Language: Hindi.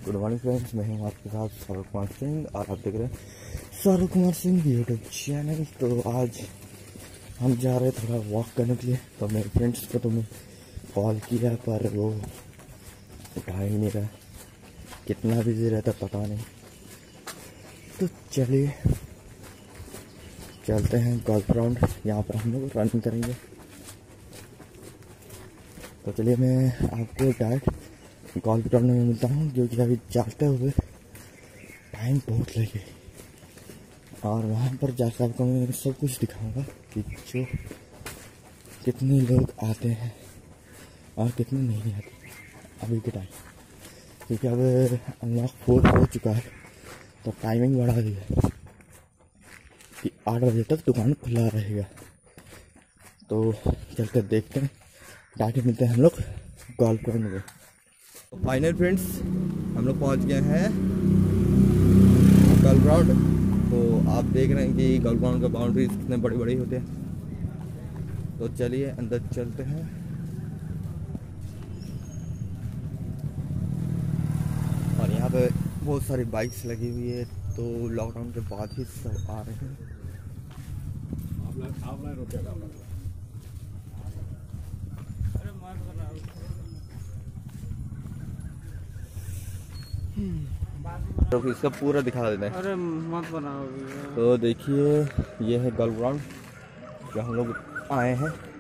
गुड मॉर्निंग फ्रेंड्स, मैं हूँ आपके साथ सौरभ कुमार सिंह और आप देख रहे हैं सौरभ कुमार सिंह यूट्यूब चैनल। तो आज हम जा रहे हैं थोड़ा वॉक करने के लिए। तो मेरे फ्रेंड्स को तो मैं कॉल किया पर वो उठा ही नहीं रहा, कितना बिजी रहता पता नहीं। तो चलिए चलते हैं गोल्फ ग्राउंड, यहाँ पर हम लोग रनिंग करेंगे। तो चलिए मैं आपको डायरेक्ट गोल्फ ग्राउंड में मिलता हूँ, क्योंकि अभी जाते हुए टाइम बहुत लगे और वहाँ पर जाकर आपको मैं सब कुछ दिखाऊंगा कि जो कितने लोग आते हैं और कितने नहीं आते अभी के टाइम, क्योंकि अब अनलॉक 4 हो चुका है। तो टाइमिंग बढ़ा दिया कि 8 बजे तक दुकान खुला रहेगा। तो चलकर देखते हैं, जाके मिलते हैं हम लोग गोल्फ ग्राउंड में। फाइनल फ्रेंड्स, हम लोग पहुंच गए हैं गोल्फ ग्राउंड। तो आप देख रहे हैं कि गोल्फ ग्राउंड का बाउंड्रीज कितने बड़े बड़े होते हैं। तो चलिए अंदर चलते हैं। और यहाँ पे बहुत सारी बाइक्स लगी हुई है, तो लॉकडाउन के बाद ही सब आ रहे हैं। तो इसका पूरा दिखा देते हैं। अरे मत बनाओ। तो देखिए ये है गोल्फ ग्राउंड जो हम लोग आए हैं।